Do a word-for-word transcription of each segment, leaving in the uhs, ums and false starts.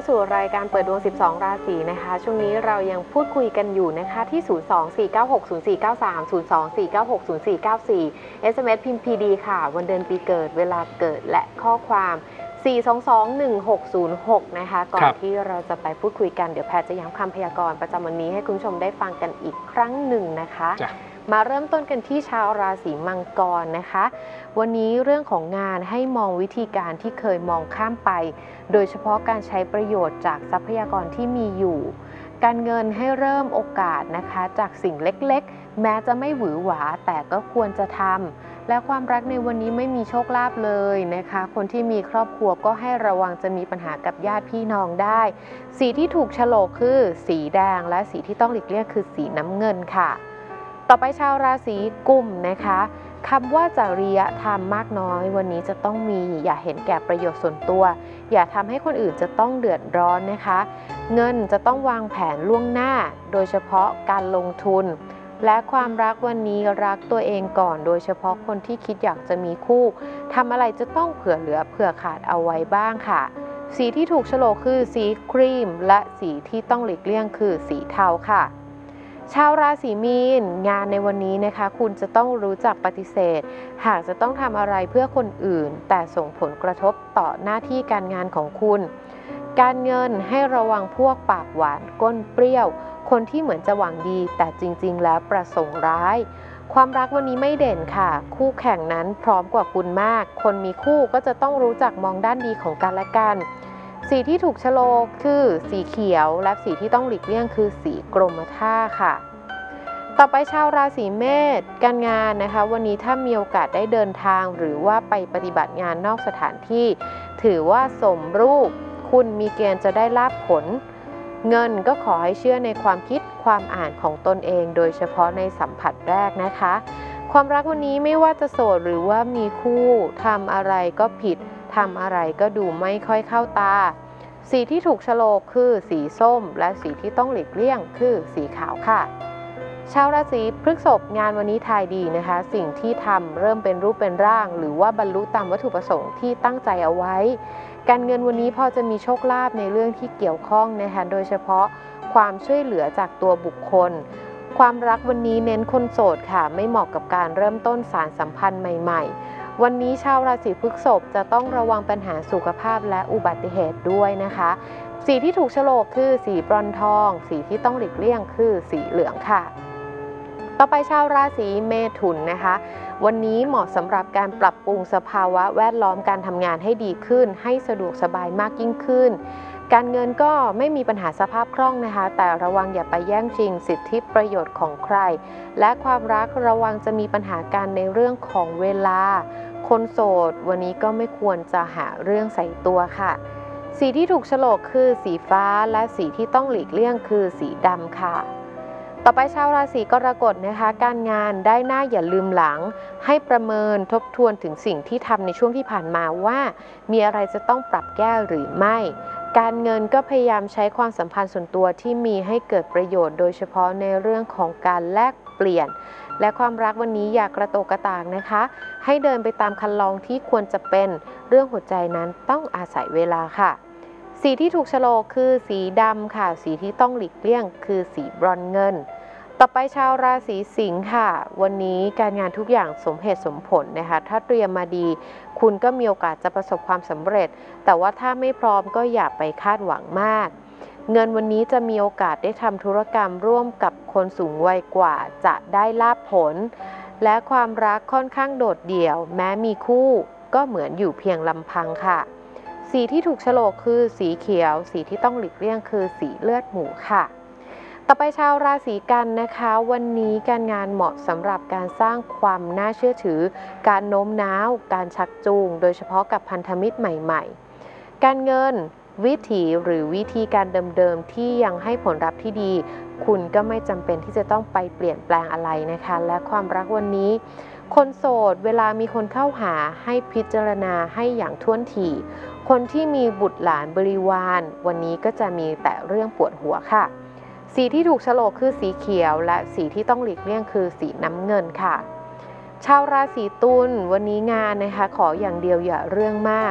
สู่รายการเปิดดวงสิบสองราศีนะคะช่วงนี้เรายังพูดคุยกันอยู่นะคะที่ศูนย์ สอง สี่ เก้า หก ศูนย์ สี่ เก้า สาม ศูนย์ สอง สี่ เก้า หก ศูนย์ สี่ เก้า สี่ เอส เอ็ม เอส พิมพ์ พี ดี ค่ะวันเดือนปีเกิดเวลาเกิดและข้อความสี่ สอง สอง หนึ่ง หก ศูนย์ หกนะคะก่อนที่เราจะไปพูดคุยกันเดี๋ยวแพทย์จะย้ำคำพยากรณ์ประจำวันนี้ให้คุณผู้ชมได้ฟังกันอีกครั้งหนึ่งนะคะมาเริ่มต้นกันที่ชาวราศีมังกรนะคะวันนี้เรื่องของงานให้มองวิธีการที่เคยมองข้ามไปโดยเฉพาะการใช้ประโยชน์จากทรัพยากรที่มีอยู่การเงินให้เริ่มโอกาสนะคะจากสิ่งเล็กๆแม้จะไม่หวือหวาแต่ก็ควรจะทำและความรักในวันนี้ไม่มีโชคลาภเลยนะคะคนที่มีครอบครัวก็ให้ระวังจะมีปัญหากับญาติพี่น้องได้สีที่ถูกโฉลกคือสีแดงและสีที่ต้องหลีกเลี่ยงคือสีน้ำเงินค่ะต่อไปชาวราศีกุมนะคะคำว่าจริยธรรมมากน้อยวันนี้จะต้องมีอย่าเห็นแก่ประโยชน์ส่วนตัวอย่าทำให้คนอื่นจะต้องเดือดร้อนนะคะเงินจะต้องวางแผนล่วงหน้าโดยเฉพาะการลงทุนและความรักวันนี้รักตัวเองก่อนโดยเฉพาะคนที่คิดอยากจะมีคู่ทำอะไรจะต้องเผื่อเหลือเผื่อขาดเอาไว้บ้างค่ะสีที่ถูกโฉลกคือสีครีมและสีที่ต้องหลีกเลี่ยงคือสีเทาค่ะชาวราศีมีนงานในวันนี้นะคะคุณจะต้องรู้จักปฏิเสธหากจะต้องทำอะไรเพื่อคนอื่นแต่ส่งผลกระทบต่อหน้าที่การงานของคุณการเงินให้ระวังพวกปากหวานก้นเปรี้ยวคนที่เหมือนจะหวังดีแต่จริงๆแล้วประสงค์ร้ายความรักวันนี้ไม่เด่นค่ะคู่แข่งนั้นพร้อมกว่าคุณมากคนมีคู่ก็จะต้องรู้จักมองด้านดีของกันและกันสีที่ถูกโฉลกคือสีเขียวและสีที่ต้องหลีกเลี่ยงคือสีกรมท่าค่ะต่อไปชาวราศีเมษการงานนะคะวันนี้ถ้ามีโอกาสได้เดินทางหรือว่าไปปฏิบัติงานนอกสถานที่ถือว่าสมรูปคุณมีเกณฑ์จะได้ลาภผลเงินก็ขอให้เชื่อในความคิดความอ่านของตนเองโดยเฉพาะในสัมผัสแรกนะคะความรักวันนี้ไม่ว่าจะโสดหรือว่ามีคู่ทำอะไรก็ผิดทำอะไรก็ดูไม่ค่อยเข้าตาสีที่ถูกโฉลกคือสีส้มและสีที่ต้องหลีกเลี่ยงคือสีขาวค่ะชาวราศีพฤษภงานวันนี้ทายดีนะคะสิ่งที่ทำเริ่มเป็นรูปเป็นร่างหรือว่าบรรลุตามวัตถุประสงค์ที่ตั้งใจเอาไว้การเงินวันนี้พอจะมีโชคลาภในเรื่องที่เกี่ยวข้องนะคะโดยเฉพาะความช่วยเหลือจากตัวบุคคลความรักวันนี้เน้นคนโสดค่ะไม่เหมาะกับการเริ่มต้นสารสัมพันธ์ใหม่ๆวันนี้ชาวราศีพฤษภจะต้องระวังปัญหาสุขภาพและอุบัติเหตุด้วยนะคะสีที่ถูกโฉลกคือสีบรอนซ์ทองสีที่ต้องหลีกเลี่ยงคือสีเหลืองค่ะต่อไปชาวราศีเมถุนนะคะวันนี้เหมาะสำหรับการปรับปรุงสภาวะแวดล้อมการทำงานให้ดีขึ้นให้สะดวกสบายมากยิ่งขึ้นการเงินก็ไม่มีปัญหาสภาพคล่องนะคะแต่ระวังอย่าไปแย่งชิงสิทธิประโยชน์ของใครและความรักระวังจะมีปัญหาการในเรื่องของเวลาคนโสดวันนี้ก็ไม่ควรจะหาเรื่องใส่ตัวค่ะสีที่ถูกโฉลกคือสีฟ้าและสีที่ต้องหลีกเลี่ยงคือสีดำค่ะต่อไปชาวราศีกรกฎนะคะการงานได้หน้าอย่าลืมหลังให้ประเมินทบทวนถึงสิ่งที่ทำในช่วงที่ผ่านมาว่ามีอะไรจะต้องปรับแก้หรือไม่การเงินก็พยายามใช้ความสัมพันธ์ส่วนตัวที่มีให้เกิดประโยชน์โดยเฉพาะในเรื่องของการแลกเปลี่ยนและความรักวันนี้อย่ากระโตกกระตากนะคะให้เดินไปตามคันลองที่ควรจะเป็นเรื่องหัวใจนั้นต้องอาศัยเวลาค่ะสีที่ถูกโฉลกคือสีดำค่ะสีที่ต้องหลีกเลี่ยงคือสีบรอนซ์เงินต่อไปชาวราศีสิงค์ค่ะวันนี้การงานทุกอย่างสมเหตุสมผลนะคะถ้าเตรียมมาดีคุณก็มีโอกาสจะประสบความสำเร็จแต่ว่าถ้าไม่พร้อมก็อย่าไปคาดหวังมากเงินวันนี้จะมีโอกาสได้ทำธุรกรรมร่วมกับคนสูงวัยกว่าจะได้ลาภผลและความรักค่อนข้างโดดเดี่ยวแม้มีคู่ก็เหมือนอยู่เพียงลำพังค่ะสีที่ถูกโฉลกคือสีเขียวสีที่ต้องหลีกเลี่ยงคือสีเลือดหมูค่ะต่อไปชาวราศีกันนะคะวันนี้การงานเหมาะสำหรับการสร้างความน่าเชื่อถือการโน้มน้าวการชักจูงโดยเฉพาะกับพันธมิตรใหม่ๆการเงินวิถีหรือวิธีการเดิมๆที่ยังให้ผลลัพธ์ที่ดีคุณก็ไม่จำเป็นที่จะต้องไปเปลี่ยนแปลงอะไรนะคะและความรักวันนี้คนโสดเวลามีคนเข้าหาให้พิจารณาให้อย่างท่วนทีคนที่มีบุตรหลานบริวารวันนี้ก็จะมีแต่เรื่องปวดหัวค่ะสีที่ถูกโฉลกคือสีเขียวและสีที่ต้องหลีกเลี่ยงคือสีน้ำเงินค่ะ ชาวราศีตุลวันนี้งานนะคะขออย่างเดียวอย่าเรื่องมาก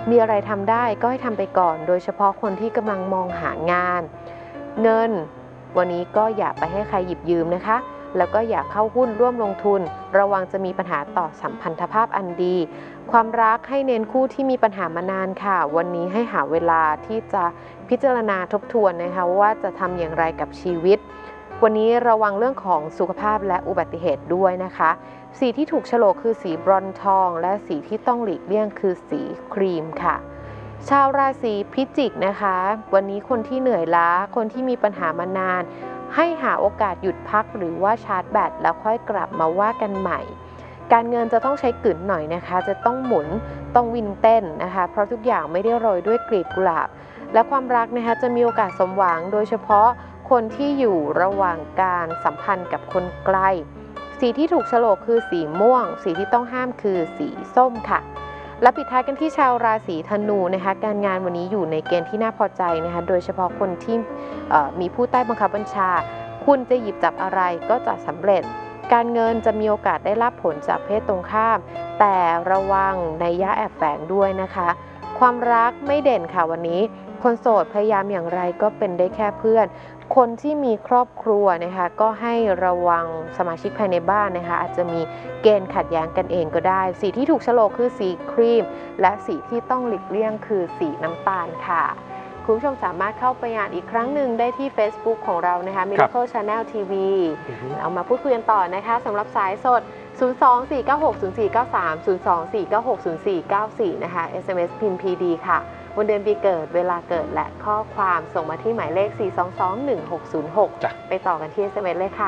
มีอะไรทำได้ก็ให้ทำไปก่อน โดยเฉพาะคนที่กำลังมองหางาน เงินวันนี้ก็อย่าไปให้ใครหยิบยืมนะคะแล้วก็อย่าเข้าหุ้นร่วมลงทุนระวังจะมีปัญหาต่อสัมพันธภาพอันดีความรักให้เน้นคู่ที่มีปัญหามานานค่ะวันนี้ให้หาเวลาที่จะพิจารณาทบทวนนะคะว่าจะทำอย่างไรกับชีวิตวันนี้ระวังเรื่องของสุขภาพและอุบัติเหตุด้วยนะคะสีที่ถูกโฉลกคือสีบรอนซ์ทองและสีที่ต้องหลีกเลี่ยงคือสีครีมค่ะชาวราศีพิจิกนะคะวันนี้คนที่เหนื่อยล้าคนที่มีปัญหามานานให้หาโอกาสหยุดพักหรือว่าชาร์จแบตแล้วค่อยกลับมาว่ากันใหม่การเงินจะต้องใช้กลืนหน่อยนะคะจะต้องหมุนต้องวินเต้นนะคะเพราะทุกอย่างไม่ได้โรยด้วยกลีบกุหลาบและความรักนะคะจะมีโอกาสสมหวังโดยเฉพาะคนที่อยู่ระหว่างการสัมพันธ์กับคนไกลสีที่ถูกโฉลกคือสีม่วงสีที่ต้องห้ามคือสีส้มค่ะและปิดท้ายกันที่ชาวราศีธนูนะคะการงานวันนี้อยู่ในเกณฑ์ที่น่าพอใจนะคะโดยเฉพาะคนที่มีผู้ใต้บังคับบัญชาคุณจะหยิบจับอะไรก็จะสำเร็จการเงินจะมีโอกาสได้รับผลจากเพศตรงข้ามแต่ระวังนัยยะแอบแฝงด้วยนะคะความรักไม่เด่นค่ะวันนี้คนโสดพยายามอย่างไรก็เป็นได้แค่เพื่อนคนที่มีครอบครัวนะคะก็ให้ระวังสมาชิกภายในบ้านนะคะอาจจะมีเกณฑ์ขัดแย้งกันเองก็ได้สีที่ถูกโฉลกคือสีครีมและสีที่ต้องหลีกเลี่ยงคือสีน้ำตาลค่ะคุณผู้ชมสามารถเข้าไปอ่านอีกครั้งหนึ่งได้ที่ Facebook ของเรานะคะ Miracle Channel ที วี เอามาพูดคุยกันต่อนะคะสำหรับสายสด ศูนย์ สอง สี่ เก้า หก ศูนย์ สี่ เก้า สาม ศูนย์ สอง สี่ เก้า หก ศูนย์ สี่ เก้า สี่ นะคะ เอส เอ็ม เอส พิมพ์ พี ดี ค่ะวันเดือนปีเกิดเวลาเกิดและข้อความส่งมาที่หมายเลข สี่ สอง สอง หนึ่ง หก ศูนย์ หก ไปต่อกันที่ เอส เอ็ม เอส เลยค่ะ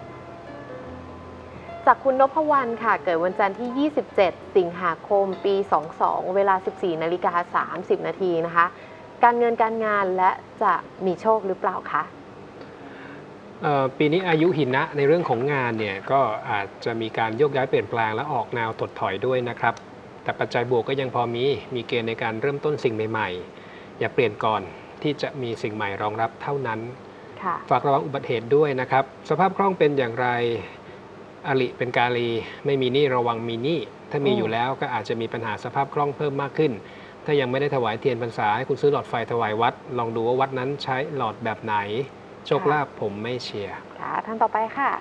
จากคุณนพวรรณค่ะเกิดวันจันทร์ที่ ยี่สิบเจ็ด สิงหาคม ปี สองสอง เวลา สิบสี่ นาฬิกา สามสิบ นาทีนะคะการเงินการงานและจะมีโชคหรือเปล่าคะปีนี้อายุหินะในเรื่องของงานเนี่ยก็อาจจะมีการโยกย้ายเปลี่ยนแปลงและออกแนวถดถอยด้วยนะครับแต่ปัจจัยบวกก็ยังพอมีมีเกณฑ์ในการเริ่มต้นสิ่งใหม่ๆอย่าเปลี่ยนก่อนที่จะมีสิ่งใหม่รองรับเท่านั้นฝากระวังอุบัติเหตุด้วยนะครับสภาพคล่องเป็นอย่างไรอริเป็นกาลีไม่มีหนี้ระวังมีหนี้ถ้ามีอยู่แล้วก็อาจจะมีปัญหาสภาพคล่องเพิ่มมากขึ้นถ้ายังไม่ได้ถวายเทียนพรรษาให้คุณซื้อหลอดไฟถวายวัดลองดูว่าวัดนั้นใช้หลอดแบบไหนโชคลาภผมไม่เชียร์ค่ะท่านต่อไปค่ะ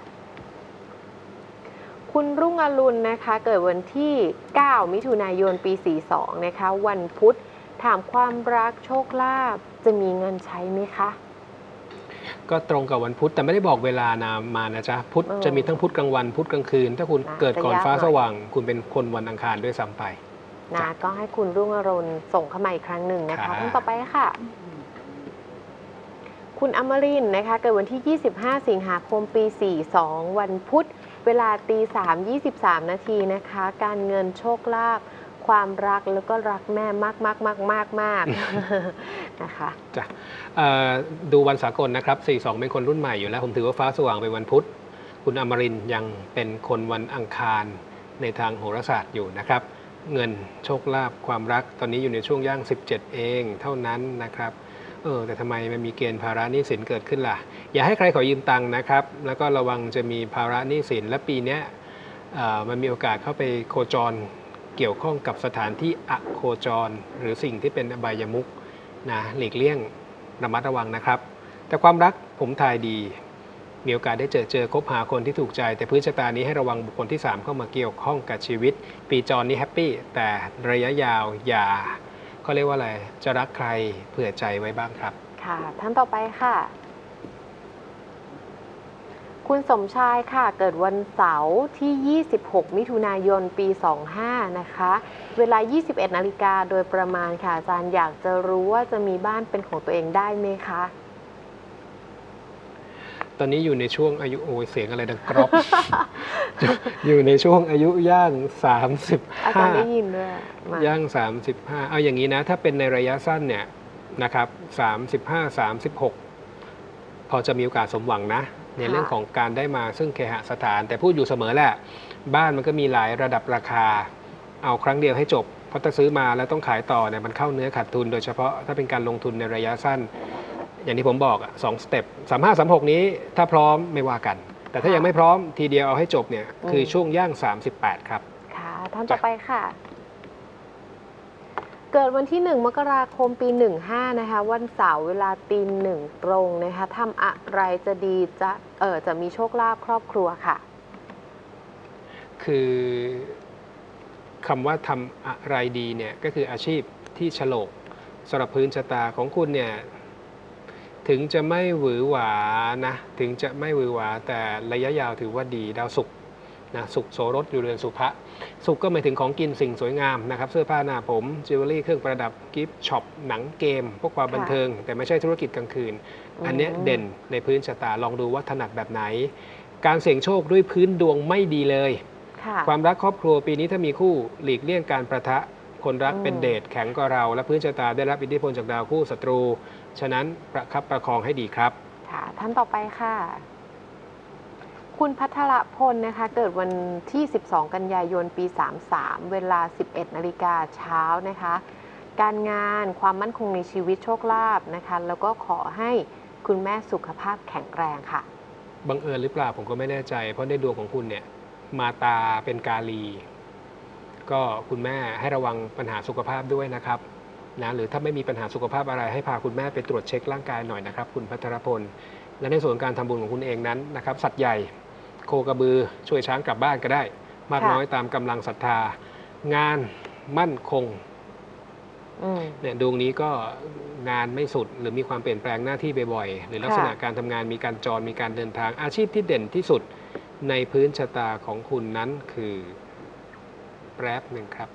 คุณรุ่งอรุณนะคะเกิดวันที่เก้ามิถุนายนปีสี่สิบสองนะคะวันพุธถามความรักโชคลาภจะมีเงินใช้ไหมคะก็ตรงกับวันพุธแต่ไม่ได้บอกเวลานะมานะจ๊ะพุธจะมีทั้งพุธกลางวันพุธกลางคืนถ้าคุณเกิดก่อนฟ้าสว่างคุณเป็นคนวันอังคารด้วยซ้ำไปนะก็ให้คุณรุ่งอรุณส่งเข้ามาอีกครั้งหนึ่งนะคะท่านต่อไปค่ะคุณอมรินทร์นะคะเกิดวันที่ ยี่สิบห้า สิงหาคม ปี สี่สิบสอง วันพุธเวลาตีสาม ยี่สิบสาม นาทีนะคะการเงินโชคลาภความรักแล้วก็รักแม่มากมากมากมากมากนะคะจ้ะดูวันสากลนะครับสี่สิบสองเป็นคนรุ่นใหม่อยู่แล้วผมถือว่าฟ้าสว่างเป็นวันพุธคุณอมรินทร์ยังเป็นคนวันอังคารในทางโหราศาสตร์อยู่นะครับเงินโชคลาภความรักตอนนี้อยู่ในช่วงย่างสิบเจ็ดเองเท่านั้นนะครับเออแต่ทำไมมันมีเกณฑ์ภาระหนี้สินเกิดขึ้นล่ะอย่าให้ใครขอยืมตังค์นะครับแล้วก็ระวังจะมีภาระหนี้สินและปีนี้มันมีโอกาสเข้าไปโคจรเกี่ยวข้องกับสถานที่อโคจรหรือสิ่งที่เป็นอบายมุขนะหลีกเลี่ยงระมัดระวังนะครับแต่ความรักผมทายดีมีโอกาสได้เจอเจอคบหาคนที่ถูกใจแต่พื้นชะตานี้ให้ระวังบุคคลที่สามเข้ามาเกี่ยวข้องกับชีวิตปีจรนี้แฮปปี้แต่ระยะยาวอย่าเขาเรียกว่าอะไรจะรักใครเผื่อใจไว้บ้างครับค่ะท่านต่อไปค่ะคุณสมชายค่ะเกิดวันเสาร์ที่ ยี่สิบหก มิถุนายน ปี สองห้า นะคะเวลา ยี่สิบเอ็ด นาฬิกาโดยประมาณค่ะอาจารย์อยากจะรู้ว่าจะมีบ้านเป็นของตัวเองได้ไหมคะตอนนี้อยู่ในช่วงอายุโอ้ยเสียงอะไรดังกรอบ อยู่ในช่วงอายุย่างสามสิบห้าอาจารย์ได้ยินด้วยย่างสามสิบห้าเอาอย่างนี้นะถ้าเป็นในระยะสั้นเนี่ยนะครับสามสิบห้า สามสิบหกพอจะมีโอกาสสมหวังนะในเรื่องของการได้มาซึ่งเคหสถานแต่พูดอยู่เสมอแหละบ้านมันก็มีหลายระดับราคาเอาครั้งเดียวให้จบเพราะถ้าซื้อมาแล้วต้องขายต่อเนี่ยมันเข้าเนื้อขาดทุนโดยเฉพาะถ้าเป็นการลงทุนในระยะสั้นอย่างที่ผมบอกสองสเต็ปสามห้าสามหกนี้ถ้าพร้อมไม่ว่ากันแต่ถ้ายังไม่พร้อมทีเดียวเอาให้จบเนี่ยคือช่วงย่างสามสิบแปดครับค่ะท่านต่อไปค่ะเกิดวันที่หนึ่งมกราคมปีหนึ่งห้านะคะวันเสาร์เวลาตีหนึ่งตรงนะคะทำอะไรจะดีจะเออจะมีโชคลาภครอบครัวค่ะคือคำว่าทำอะไรดีเนี่ยก็คืออาชีพที่ฉลกสำหรับพื้นชะตาของคุณเนี่ยถึงจะไม่หวือหวานะถึงจะไม่หวือหวาแต่ระยะยาวถือว่าดีดาวศุกร์นะศุกร์โสรสอยู่เรือนสุภะศุกร์ก็หมายถึงของกินสิ่งสวยงามนะครับเสื้อผ้าหน้าผมจิวเวลรี่เครื่องประดับกิฟต์ช็อปหนังเกม พวกความบันเทิง แต่ไม่ใช่ธุรกิจกลางคืน อันเนี้ยเด่นในพื้นชะตาลองดูว่าถนัดแบบไหน การเสี่ยงโชคด้วยพื้นดวงไม่ดีเลยความรักครอบครัวปีนี้ถ้ามีคู่หลีกเลี่ยงการประทะคนรักเป็นเดชแข็งกว่าเราและพื้นชะตาได้รับอิทธิพลจากดาวคู่ศัตรู ฉะนั้นประคับประคองให้ดีครับค่ะท่านต่อไปค่ะคุณพัทรพลนะคะเกิดวันที่สิบสองกันยายนปีสามสามเวลาสิบเอ็ดนาฬิกาเช้านะคะการงานความมั่นคงในชีวิตโชคลาภนะคะแล้วก็ขอให้คุณแม่สุขภาพแข็งแรงค่ะบังเอิญหรือเปล่าผมก็ไม่แน่ใจเพราะในดวงของคุณเนี่ยมาตาเป็นกาลีก็คุณแม่ให้ระวังปัญหาสุขภาพด้วยนะครับนะหรือถ้าไม่มีปัญหาสุขภาพอะไรให้พาคุณแม่ไปตรวจเช็คร่างกายหน่อยนะครับคุณพัทรพลและในส่วนการทำบุญของคุณเองนั้นนะครับสัตว์ใหญ่โคกระบือช่วยช้างกลับบ้านก็ได้มากน้อยตามกำลังศรัทธางานมั่นคงเนี่ยดวงนี้ก็งานไม่สุดหรือมีความเปลี่ยนแปลงหน้าที่บ่อยๆหรือลักษณะการทำงานมีการจรมีการเดินทางอาชีพที่เด่นที่สุดในพื้นชะตาของคุณนั้นคือแป๊บหนึ่งครับ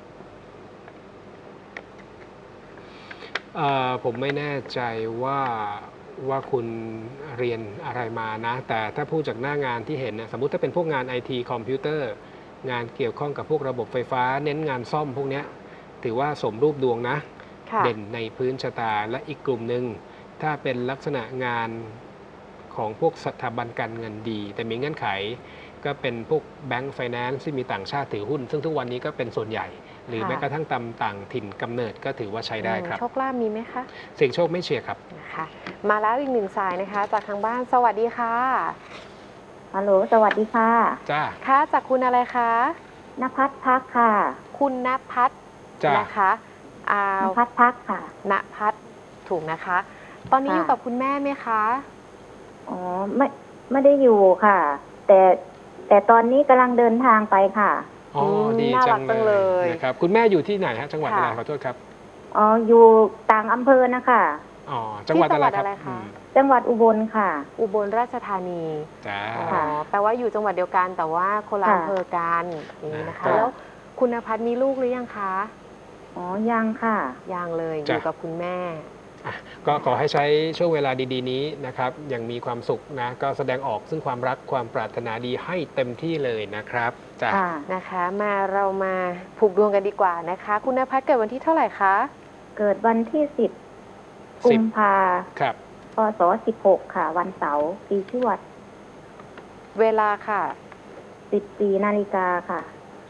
ผมไม่แน่ใจว่าว่าคุณเรียนอะไรมานะแต่ถ้าพูดจากหน้างานที่เห็นนะสมมุติถ้าเป็นพวกงาน ไอ ที คอมพิวเตอร์งานเกี่ยวข้องกับพวกระบบไฟฟ้าเน้นงานซ่อมพวกนี้ถือว่าสมรูปดวงนะเด่นในพื้นชะตาและอีกกลุ่มหนึ่งถ้าเป็นลักษณะงานของพวกสถาบันการเงินดีแต่มีเงื่อนไขก็เป็นพวกแบงก์ไฟแนนซ์ที่มีต่างชาติถือหุ้นซึ่งทุกวันนี้ก็เป็นส่วนใหญ่หรือแม้กระทั่งตำต่างถิ่นกำเนิดก็ถือว่าใช้ได้ครับโชคลาภมีไหมคะเสี่ยงโชคไม่เชียร์ครับนะคะมาแล้วอีกหนึ่งสายนะคะจากทางบ้านสวัสดีค่ะฮัลโหลสวัสดีค่ะจ้าค่ะจากคุณอะไรคะณภัทรพักค่ะคุณณภัทรนะคะอ่าณภัทรพักค่ะณภัทรถูกนะคะตอนนี้อยู่กับคุณแม่ไหมคะอ๋อไม่ไม่ได้อยู่ค่ะ แต่แต่ตอนนี้กำลังเดินทางไปค่ะอ๋อดีจังเลยนะครับคุณแม่อยู่ที่ไหนฮะจังหวัดอะไรขอโทษครับอ๋ออยู่ต่างอำเภอนะคะอ๋อจังหวัดอะไรครับจังหวัดอุบลค่ะอุบลราชธานีจ้าอ๋อแปลว่าอยู่จังหวัดเดียวกันแต่ว่าคนละอำเภอกันอย่างนี้นะคะแล้วคุณณภัทรมีลูกหรือยังคะอ๋อยังค่ะยังเลยอยู่กับคุณแม่ก็ขอให้ใช้ช่วงเวลาดีๆนี้นะครับอย่างมีความสุขนะก็แสดงออกซึ่งความรักความปรารถนาดีให้เต็มที่เลยนะครับจ้ะนะคะมาเรามาผูกดวงกันดีกว่านะคะคุณณภัทรเกิดวันที่เท่าไหร่คะเกิดวันที่สิบกุมภาครับพศสิบหกค่ะวันเสาร์ปีชวดเวลาค่ะสิบสี่นาฬิกาค่ะ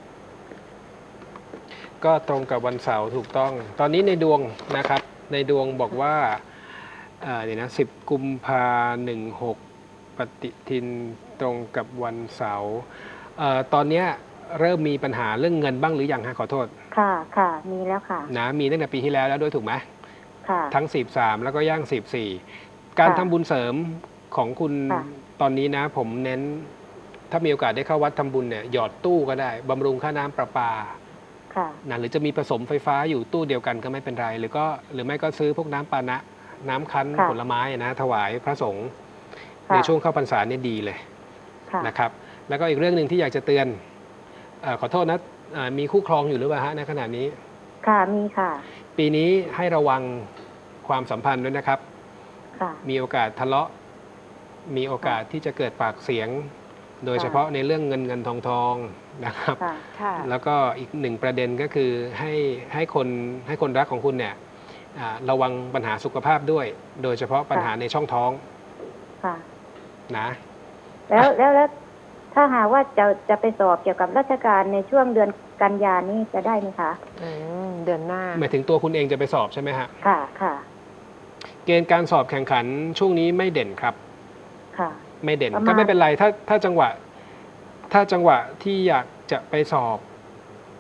ก็ตรงกับวันเสาร์ถูกต้องตอนนี้ในดวงนะครับในดวงบอกว่าเดี๋ยวนะสิบกุมภาหนึ่งหกปฏิทินตรงกับวันเสาร์ตอนนี้เริ่มมีปัญหาเรื่องเงินบ้างหรือยังฮะขอโทษค่ะค่ะมีแล้วค่ะนะมีตั้งแต่ปีที่แล้วแล้วด้วยถูกไหมค่ะทั้งสิบสามแล้วก็ย่างสิบสี่การทำบุญเสริมของคุณตอนนี้นะผมเน้นถ้ามีโอกาสได้เข้าวัดทำบุญเนี่ยหยอดตู้ก็ได้บำรุงค่าน้ำประปานะหรือจะมีผสมไฟฟ้าอยู่ตู้เดียวกันก็ไม่เป็นไรหรือก็หรือไม่ก็ซื้อพวกน้ำปานะน้ำคั้นผลไม้นะถวายพระสงฆ์ในช่วงเข้าพรรษาเนี่ยดีเลยนะครับแล้วก็อีกเรื่องหนึ่งที่อยากจะเตือนขอโทษนะมีคู่ครองอยู่หรือเปล่าฮะในขณะนี้ค่ะมีค่ะปีนี้ให้ระวังความสัมพันธ์ด้วยนะครับมีโอกาสทะเลาะมีโอกาสที่จะเกิดปากเสียงโดยเฉพาะในเรื่องเงินเงินทองทองนะครับแล้วก็อีกหนึ่งประเด็นก็คือให้ให้คนให้คนรักของคุณเนี่ยระวังปัญหาสุขภาพด้วยโดยเฉพาะปัญหาในช่องท้องนะแล้วแล้วแล้วถ้าหากว่าจะจะไปสอบเกี่ยวกับราชการในช่วงเดือนกันยานี้จะได้ไหมคะเดือนหน้าหมายถึงตัวคุณเองจะไปสอบใช่ไหมฮะค่ะค่ะเกณฑ์การสอบแข่งขันช่วงนี้ไม่เด่นครับค่ะไม่เด่นก็ไม่เป็นไรถ้าถ้าจังหวะถ้าจังหวะที่อยากจะไปสอบ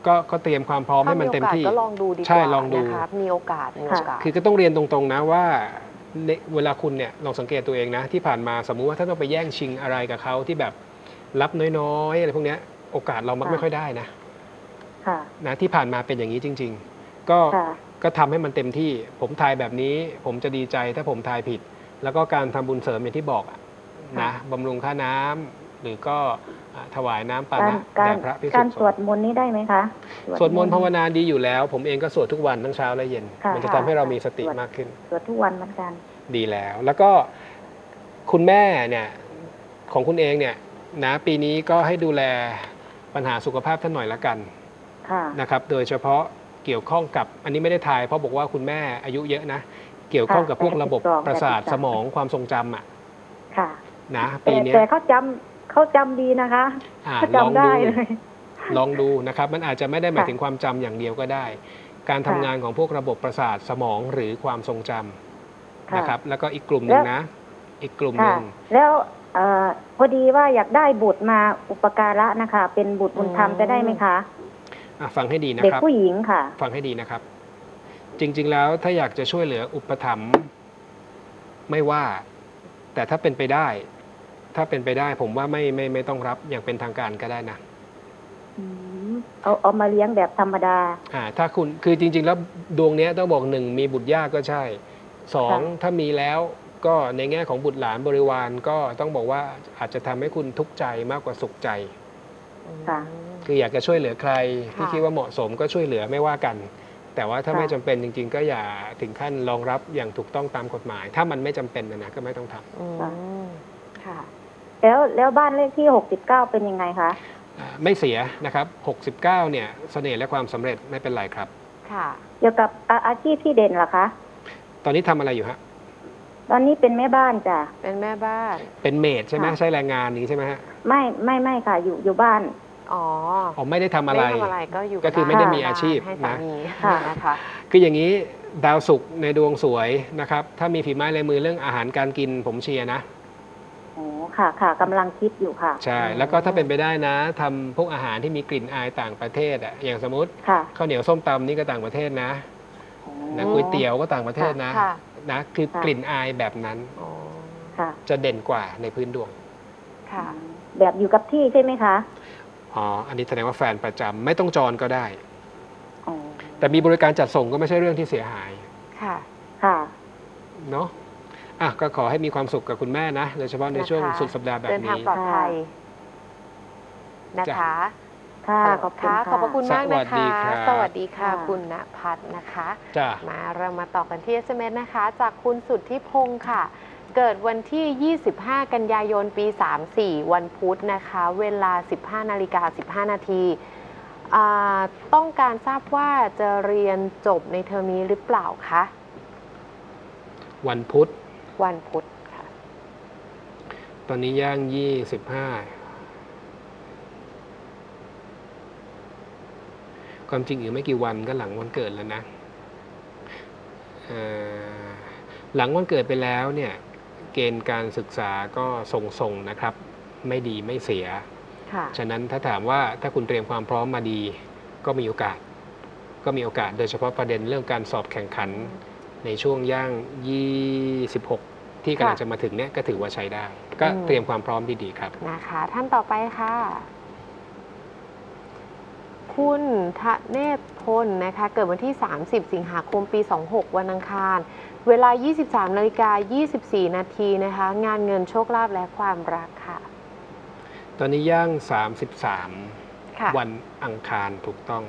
ก็ก็เตรียมความพร้อมให้มันเต็มที่ก็ลองดูดีกว่าใช่ลองดูนะคะมีโอกาสมีโอกาสคือก็ต้องเรียนตรงๆนะว่าในเวลาคุณเนี่ยลองสังเกตตัวเองนะที่ผ่านมาสมมุติว่าถ้าต้องไปแย่งชิงอะไรกับเขาที่แบบรับน้อยๆอะไรพวกเนี้ยโอกาสเรามักค่ะไม่ค่อยได้นะค่ะนะที่ผ่านมาเป็นอย่างนี้จริง ๆ ก็ค่ะก็ทำให้มันเต็มที่ผมทายแบบนี้ ผมจะดีใจถ้าผมทายผิด แล้วก็การทำบุญเสริมอย่างที่บอกอะนะบำรุงค่าน้ำหรือก็อ่าถวายน้ำปาการนะการแด่พระภิกษุการสสวงดฆ์มนต์นี้ได้ไหมคะสวดมนต์ภาวนาดีอยู่แล้ว ผมเองก็สวดทุกวันทั้งเช้าและเย็นค่ะมันจะทำให้เรามีสติสวดมากขึ้นสวดทุกวันเหมือนกันดีแล้ว แล้วก็คุณแม่เนี่ยของคุณเองเนี่ยนะปีนี้ก็ให้ดูแลปัญหาสุขภาพท่านหน่อยละกันค่ะนะครับ โดยเฉพาะเกี่ยวข้องกับอันนี้ไม่ได้ทายเพราะบอกว่าคุณแม่อายุเยอะนะ เกี่ยวข้องกับพวกระบบประสาทสมองความทรงจำอ่ะค่ะนะปีแต่เนี้ยแต่เขาจำเขาจำดีนะคะอ่าเขาลองจำได้ดูเลยลองดูนะครับมันอาจจะไม่ได้หมายค่ะถึงความจำอย่างเดียวก็ได้ การทำค่ะงานของพวกระบบประสาทสมองหรือความทรงจำค่ะนะครับแล้วก็อีกกลุ่มหนึ่งแล้วนะ อีกกลุ่มหค่ะนึ่งแล้วเอ่อพอดีว่าอยากได้บุตรมาอุปการะนะคะ เป็นบุตรบุญธรรมอืมจะได้ไหมคะอ่ะฟังให้ดีนะเด็กครับผู้หญิงค่ะฟังให้ดีนะครับ จริง ๆ แล้วถ้าอยากจะช่วยเหลืออุปถัมภ์ไม่ว่า แต่ถ้าเป็นไปได้ ถ้าเป็นไปได้ผมว่าไม่ไม่ไม่ต้องรับอย่างเป็นทางการก็ได้นะอืมเอาเอามาเลี้ยงแบบธรรมดาอ่าถ้าคุณคือจริง ๆ แล้วดวงเนี้ยต้องบอกหนึ่งมีบุตรยากก็ใช่สองค่ะถ้ามีแล้วก็ในแง่ของบุตรหลานบริวารก็ต้องบอกว่าอาจจะทำให้คุณทุกข์ใจมากกว่าสุขใจค่ะคืออยากจะช่วยเหลือใครที่ค่ะคิดว่าเหมาะสมก็ช่วยเหลือไม่ว่ากัน แต่ว่าถ้าค่ะไม่จำเป็นจริง ๆ ก็อย่าถึงขั้นรองรับอย่างถูกต้องตามกฎหมาย ถ้ามันไม่จำเป็นนะนะก็ไม่ต้องทำอืมค่ะแล้วแล้วบ้านเลขที่หกสิบเก้าเป็นยังไงคะอ่าไม่เสียนะครับหกสิบเก้าเนี่ยเสน่ห์และความสำเร็จไม่เป็นไรครับค่ะเกี่ยวกับอาอาชีพที่เด่นเหรอคะตอนนี้ทำอะไรอยู่ฮะตอนนี้เป็นแม่บ้านจ้ะเป็นแม่บ้านเป็นเมดใช่ไหมค่ะใช่แรงงานนี้ใช่ไหมฮะไม่ไม่ไม่ค่ะ อยู่อยู่บ้านอ๋ออ๋อไม่ได้ทำอะไรไม่ทำอะไรก็อยู่ก็คือบ้นไม่ได้มีอาชีพให้สานะมีค่ะนะคะคืออย่างนี้ดาวศุกร์ในดวงสวยนะครับ ถ้ามีฝีไม้ลายมือเรื่องอาหารการกินผมเชียร์นะโอ้ค่ะค่ะกำลังคิดอยู่ค่ะใช่ แล้วก็ถ้าเป็นไปได้นะทำพวกอาหารที่มีกลิ่นอายต่างประเทศอ่ะอย่างสมมติค่ะข้าวเหนียวส้มตำนี่ก็ต่างประเทศนะโอ้นะก๋วยเตี๋ยวก็ต่างประเทศนะค่ะนะคือค่ะกลิ่นอายแบบนั้นอ๋อค่ะจะเด่นกว่าในพื้นดวงค่ะแบบอยู่กับที่ใช่ไหมคะอ๋ออันนี้แสดงว่าแฟนประจำไม่ต้องจรก็ได้อ๋อแต่มีบริการจัดส่งก็ไม่ใช่เรื่องที่เสียหายค่ะค่ะเนาะอ่ะก็ขอให้มีความสุขกับคุณแม่นะโดยเฉพาะในช่วงนะคะสุดสัปดาห์แบบเดินทางนี้ปลอดภัยนะจ้ะคะค่ะขอบคุณค่ะค่ะขอบพระคุณมากสวันะสดีคะครับสวัสดีค่ะค่ะคุณณพัฒน์นะคะจ้ามาเรามาต่อกันที่ เอส เอ็ม เอส นะคะ จากคุณสุทธิพงศ์ค่ะ เกิดวันที่ ยี่สิบห้า กันยายน ปี สามสี่ วันพุธนะคะ เวลา สิบห้านาฬิกาสิบห้านาทีอ่าต้องการทราบว่าจะเรียนจบในเทอมนี้หรือเปล่าคะวันพุธวันพุธค่ะตอนนี้ย่างยี่สิบห้าความจริงอีกไม่กี่วันก็หลังวันเกิดแล้วนะเอ่อหลังวันเกิดไปแล้วเนี่ยเกณฑ์การศึกษาก็ส่งๆนะครับ ไม่ดีไม่เสียค่ะฉะนั้นถ้าถามว่าถ้าคุณเตรียมความพร้อมมาดี ก็มีโอกาส ก็มีโอกาสโดยเฉพาะประเด็นเรื่องการสอบแข่งขันในช่วงย่างยี่สิบหกที่กำลังค่ะจะมาถึงเนี่ยก็ถือว่าใช้ได้ ก็อืมเตรียมความพร้อมดีๆครับนะคะ ท่านต่อไปค่ะ คุณทะเนศพลนะคะ เกิดวันที่ สามสิบ สิงหาคม ปี สองหก วันอังคาร เวลา ยี่สิบสามนาฬิกายี่สิบสี่ นาทีนะคะ งานเงินโชคลาภและความรักค่ะตอนนี้ย่างสามสิบสามค่ะวันอังคารถูกต้อง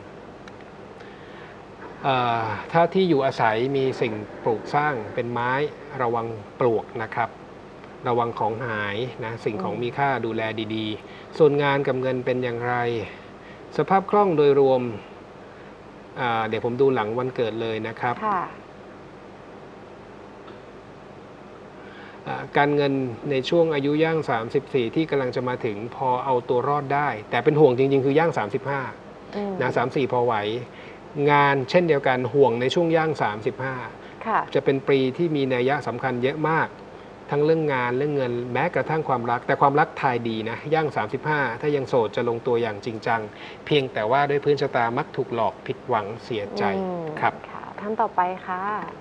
เอ่อถ้าที่อยู่อาศัยมีสิ่งปลูกสร้างเป็นไม้ระวังปลวกนะครับ ระวังของหายนะสิ่งของมีค่าดูแลดีๆ ส่วนงานกับเงินเป็นอย่างไร สภาพคล่องโดยรวมอ่าเดี๋ยวผมดูหลังวันเกิดเลยนะครับค่ะอ่าการเงินในช่วงอายุย่าง สามสิบสี่ ที่กำลังจะมาถึงพอเอาตัวรอดได้ แต่เป็นห่วงจริงๆ คือย่าง สามสิบห้าอืมนะสามสี่ พอไหว งานเช่นเดียวกันห่วงในช่วงย่าง สามสิบห้าค่ะจะเป็นปีที่มีนัยยะสำคัญเยอะมากทั้งเรื่องงานเรื่องเงินแม้กระทั่งความรักแต่ความรักทายดีนะย่างสามสิบห้าถ้ายังโสดจะลงตัวอย่างจริงจังเพียงแต่ว่าด้วยพื้นชะตามักถูกหลอกผิดหวังเสียใจอืมครับค่ะท่านต่อไปค่ะ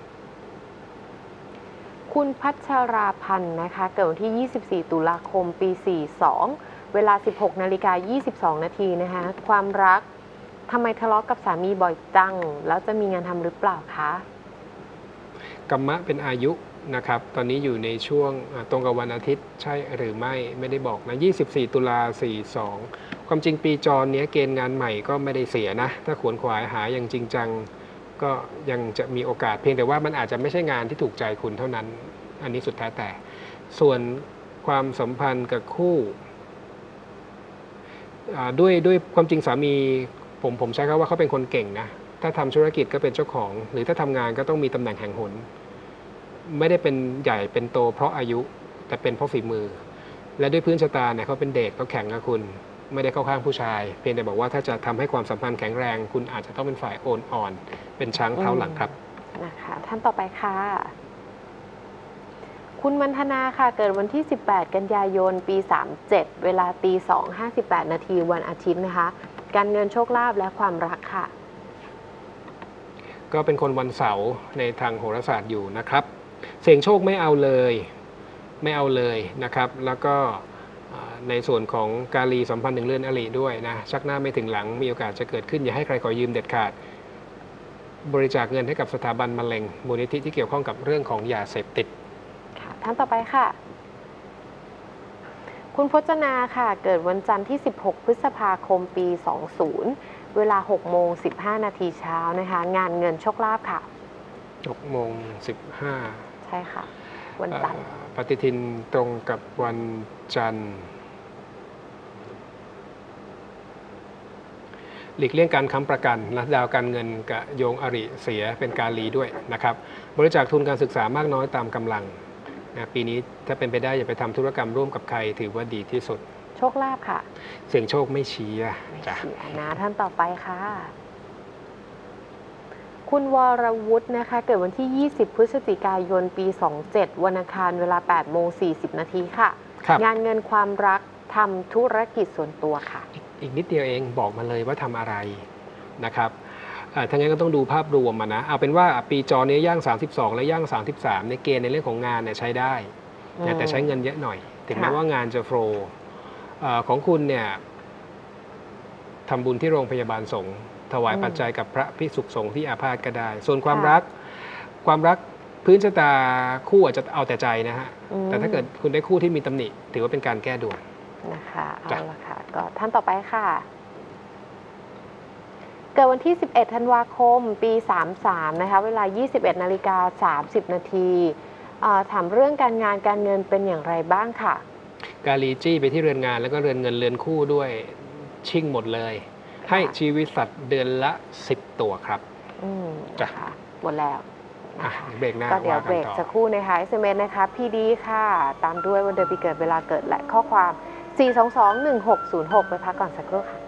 คุณพัชราพันธ์นะคะ เกิดวันที่ ยี่สิบสี่ ตุลาคม ปี สี่สิบสอง เวลา สิบหกนาฬิกายี่สิบสอง นาทีนะคะ ความรักทำไมทะเลาะกับสามีบ่อยจัง แล้วจะมีงานทำหรือเปล่าคะกัมมะเป็นอายุนะครับตอนนี้อยู่ในช่วงอ่าตรงกับวันอาทิตย์ใช่หรือไม่ไม่ได้บอกนะยี่สิบสี่ ตุลาสี่สิบสองความจริงปีจรเนี้ยเกณฑ์งานใหม่ก็ไม่ได้เสียนะถ้าขวนขวายหาอย่างจริงจังก็ยังจะมีโอกาสเพียงแต่ว่ามันอาจจะไม่ใช่งานที่ถูกใจคุณเท่านั้น อันนี้สุดแท้แต่ส่วนความสัมพันธ์กับคู่อ่าด้วยด้วยความจริงสามีผมผมใช้คำว่าเขาเป็นคนเก่งนะถ้าทำธุรกิจก็เป็นเจ้าของ หรือถ้าทำงานก็ต้องมีตำแหน่งแห่งหน ไม่ได้เป็นใหญ่เป็นโตเพราะอายุแต่เป็นเพราะฝีมือ และด้วยพื้นชะตาเนี่ยเขาเป็นเด็กเขาแข็งกับคุณ ไม่ได้เข้าข้างผู้ชาย เพียงแต่บอกว่าถ้าจะทำให้ความสัมพันธ์แข็งแรง คุณอาจจะต้องเป็นฝ่ายโอนอ่อน เป็นช้างเท้าหลังครับนะคะท่านต่อไปค่ะ คุณมันธนาค่ะ เกิดวันที่ สิบแปด กันยายน ปี สามสิบเจ็ด เวลาตีสองห้าสิบแปด นาทีวันอาทิตย์นะคะ การเงินโชคลาภและความรักค่ะก็เป็นคนวันเสาร์ในทางโหราศาสตร์อยู่นะครับ เสี่ยงโชคไม่เอาเลยไม่เอาเลยนะครับ แล้วก็อ่าในส่วนของกาลีสัมพันธ์ถึงเรือนอริด้วยนะชักหน้าไม่ถึงหลังมีโอกาสจะเกิดขึ้นอย่าให้ใครขอยืมเด็ดขาด บริจาคเงินให้กับสถาบันมะเร็งมูลนิธิที่เกี่ยวข้องกับเรื่องของยาเสพติดค่ะท่านต่อไปค่ะ คุณพจนาค่ะ เกิดวันจันทร์ที่ สิบหก พฤษภาคม ปี สองสิบ เวลา หกโมงสิบห้า นาทีเช้านะคะ งานเงินโชคลาภค่ะหกโมงสิบห้าใช่ค่ะ วันจันทร์ปฏิทินตรงกับวันจันทร์หลีกเลี่ยงการค้ำประกันและดาวการเงินกับโยงอริเสียเป็นกาลีด้วยนะครับ บริจาคทุนการศึกษามากน้อยตามกำลังนะปีนี้ถ้าเป็นไปได้อย่าไปทำธุรกรรมร่วมกับใครถือว่าดีที่สุดโชคลาภค่ะเสี่ยงโชคไม่ชี้อะไม่จ้ะเสียนะท่านต่อไปค่ะ คุณวรวุฒินะคะ เกิดวันที่ ยี่สิบ พฤศจิกายน ปี สองสิบเจ็ด วันอังคารเวลา แปดโมงสี่สิบ นาทีค่ะครับงานเงินความรักทำธุรกิจส่วนตัวค่ะอีกนิดเดียวเองบอกมาเลยว่าทำอะไรนะครับอ่าถ้างั้นก็ต้องดูภาพรวมมานะเอาเป็นว่าปีจอนี้ย่าง สามสิบสอง และย่าง สามสิบสาม ในเกณฑ์ในเรื่องของงานเนี่ยใช้ได้นะแต่ใช้เงินเยอะหน่อย ถึงแม้ค่ะว่างานจะโฟลว์อ่าของคุณเนี่ยทำบุญที่โรงพยาบาลสงฆ์ถวายปัจจัยกับพระภิกษุสงฆ์ที่อาพาธก็ได้ ส่วนความรักความรักพื้นชะตาคู่อาจจะเอาแต่ใจนะฮะอืมแต่ถ้าเกิดคุณได้คู่ที่มีตำหนิ ถือว่าเป็นการแก้ด่วนนะคะเอาจ้ะละค่ะ ก็ท่านต่อไปค่ะ เกิดวันที่ สิบเอ็ด ธันวาคม ปี สามสิบสาม นะคะ เวลา ยี่สิบเอ็ด นาฬิกา สามสิบ นาทีอ่าถามเรื่องการงานการเงินเป็นอย่างไรบ้างค่ะกาลีจี้ไปที่เรือนงานแล้วก็เรือนเงินเรือนคู่ด้วยชิ่งหมดเลย ให้ชีวิตสัตว์เดือนละสิบตัวครับอืมจ้ะนะคะหมดแล้วอ่ะนะคะเบรกหน้าก็เดี๋ยวว่าเบรกันกต่อสักครู่นะคะ เอส เอ็ม เอส นะคะ พี ดี ค่ะ ตามด้วยวันเดือนปีเกิดเวลาเกิดและข้อความ สี่ สอง สอง หนึ่ง หก ศูนย์ หก ไปพักก่อนสักครู่ค่ะ